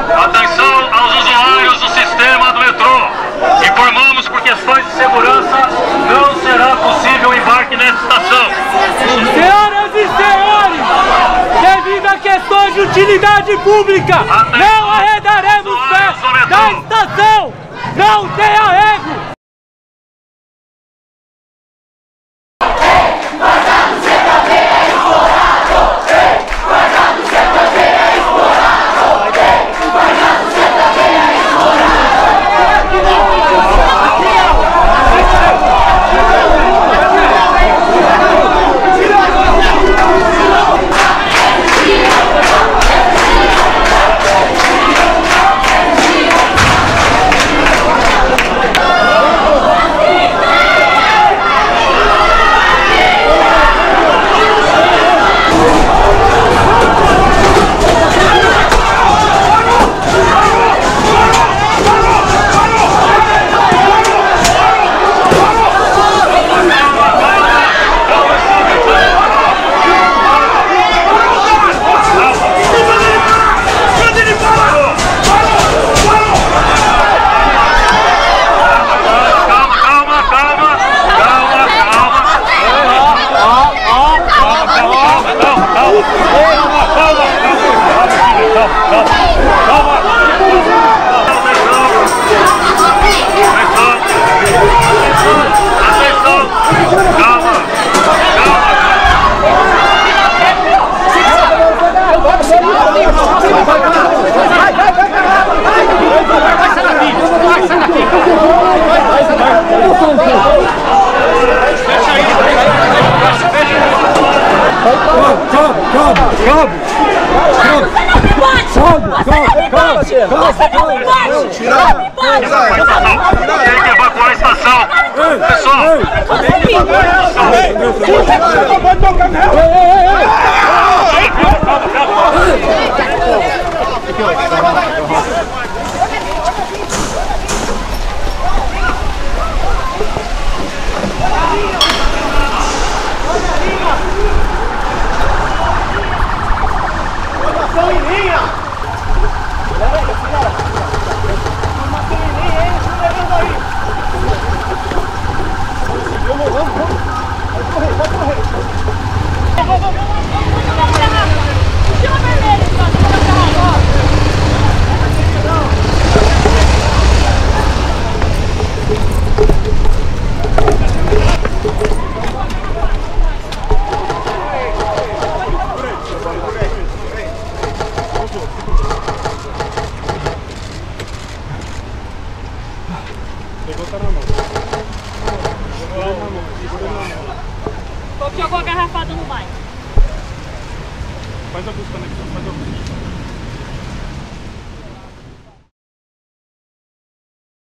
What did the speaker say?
Atenção aos usuários do sistema do metrô. Informamos por questões de segurança, não será possível embarque nesta estação. Senhoras e senhores, devido a questões de utilidade pública, não arredaremos pé da estação. Não tenha ego. Tem que evacuar a estação. Pessoal, jogou a garrafada no mar. Faz a busca, né? Faz a busca.